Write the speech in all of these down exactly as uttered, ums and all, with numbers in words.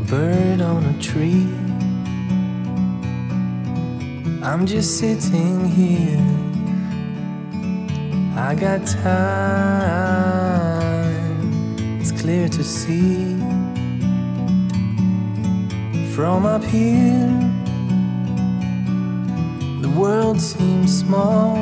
bird on a tree. I'm just sitting here, I got time, it's clear to see. From up here, the world seems small.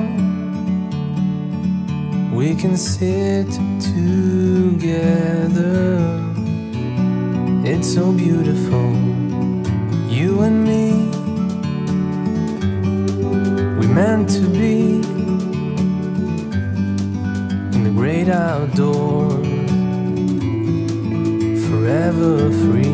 We can sit together, it's so beautiful, you and me. We meant to be in the great outdoors, forever free.